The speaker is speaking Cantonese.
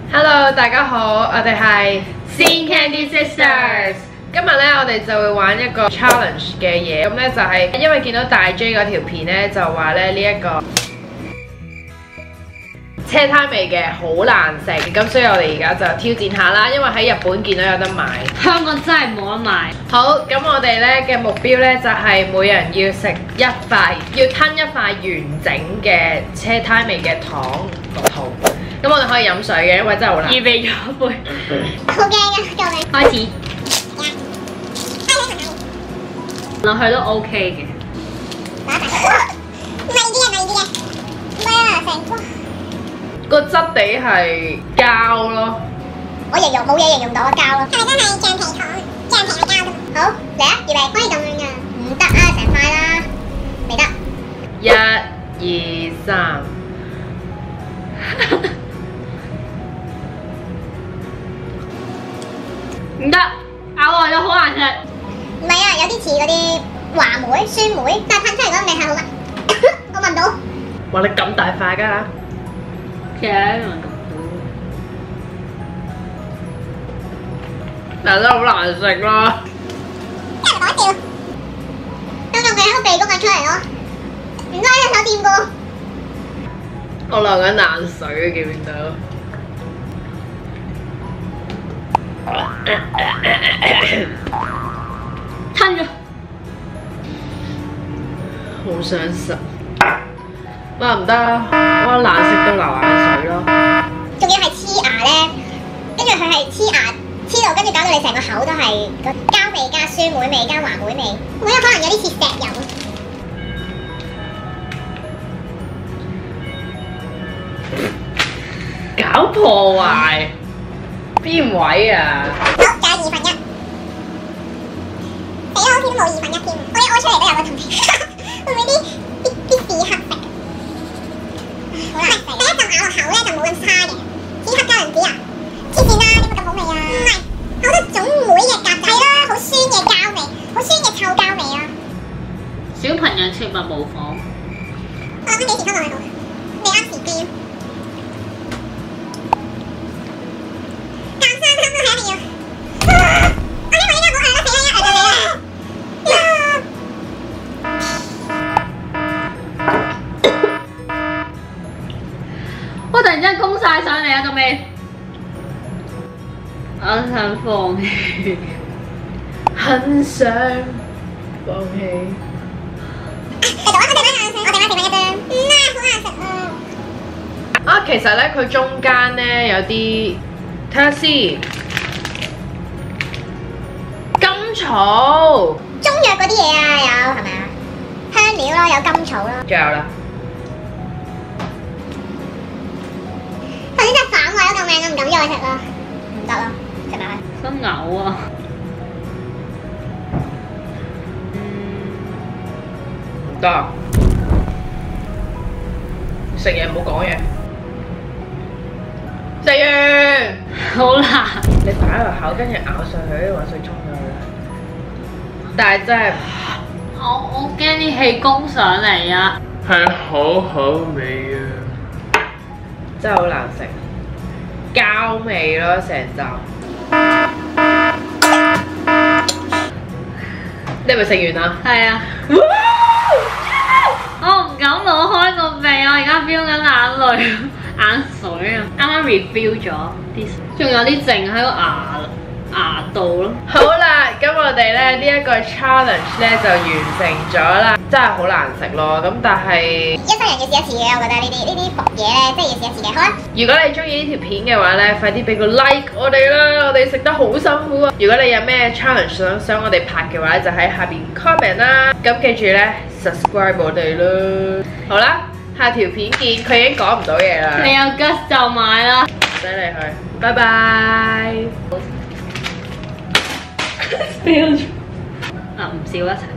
Hello， 大家好，我哋係 Scene Candy Sisters。今日咧，我哋就會玩一個 challenge 嘅嘢。咁咧就係因為見到大 J 嗰條片咧，就話咧呢一個車胎味嘅好難食，咁所以我哋而家就挑戰下啦。因為喺日本見到有得賣， 香港真係冇得賣。好， 咁我哋咧嘅目標咧就係每人要食一塊，要吞一塊完整嘅車胎味嘅糖落肚。咁我哋可以飲水嘅，因為真係好難。 預備咗一杯， 好驚啊！救命！ 開始。落去都 OK 嘅。 味啲嘅，咩啊？成個個質地係膠咯。 我形容冇嘢形容到個膠咯。係咪真係橡皮糖？橡皮係膠㗎嘛？好嚟啊！預備可以咁樣㗎。唔得啊！成塊啦，未得。 1、2、3。 唔得，咬落咗好難食。 唔係啊，有啲似嗰啲話梅、酸梅，但係噴出嚟嗰個味係好難。我聞到。 哇！你咁大塊㗎？ 其實但真係好難食咯。 真係講笑。都用佢喺個鼻哥引出嚟咯。唔該，有手掂過。 我流緊冷水，見唔見到？ 吞咗。 好想食。哇唔得，哇難食到流眼水咯。 仲要係黐牙咧，跟住佢係黐牙黐到，跟住搞到你成個口都係個膠味加酸梅味加華梅味，我覺得可能有啲似石油。 搞破壞邊位啊？ 好，仲有1/2。死啦！好似都冇1/2添，我一屙出嚟都有個同味，會唔會啲屎黑色？好難食。第一陣咬落口咧就冇咁差嘅，屎黑加侖子啊！黐線啦，點會咁好味啊？唔係，好多種梅嘅夾仔啦，好酸嘅膠味，好酸嘅臭膠味啊！ 小朋友切勿模仿。 我諗緊幾時吞落去好？未啱時機。 我突然之間攻晒上嚟啊！個味，我想放棄， 很想放棄。啊，其實咧佢中間咧有啲，睇下先，甘草。 中藥嗰啲嘢啊，有係咪啊？香料咯，有甘草咯。 仲有啦。 頭先真係反胃咯，救命！我唔敢再食啦，唔得啦，食埋佢。 想嘔啊！ 唔得，食嘢唔好講嘢。食完， 好難。 你擺落口，跟住咬上去，啲滾水沖咗佢啦。但係真係， 我驚啲氣攻上嚟啊！ 係好好味啊！真係好難食，膠味咯成集。你係咪食完啦？ 係啊。我唔敢攞開個鼻，我而家飆緊眼淚、眼水啊！啱啱 refill 咗啲，仲有啲剩喺個牙度咯。 好啦，咁我哋咧呢一個 challenge 咧就完成咗啦，真係好難食咯。咁但係一生人要試一次嘅，我覺得呢啲伏嘢咧，真係要試一次嘅。好啦， 如果你中意呢條片嘅話咧，快啲俾個 like 我哋啦，我哋食得好辛苦啊！如果你有咩 challenge 想我哋拍嘅話，就喺下邊 comment 啦。咁記住咧 subscribe 我哋啦。好啦，下條片見。佢已經講唔到嘢啦。 你有 gus 就買啦。 唔使理佢，拜拜。 啊，唔笑一齊。